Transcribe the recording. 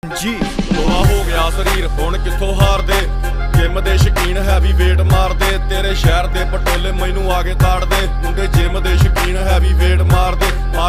ਜੀ ਲੋਹਾ ਹੋ ਗਿਆ ਸਰੀਰ ਹੁਣ ਕਿੱਥੋਂ ਹਾਰਦੇ ਜਿਮ ਦੇ ਸ਼ਕੀਨ ਹੈਵੀ ਵੇਟ ਮਾਰਦੇ ਤੇਰੇ ਸ਼ਹਿਰ ਦੇ ਪਟੋਲੇ ਮੈਨੂੰ ਆ ਕੇ ਤਾੜਦੇ ਮੁੰਡੇ ਜਿਮ ਦੇ ਸ਼ਕੀਨ ਹੈਵੀ ਵੇਟ ਮਾਰਦੇ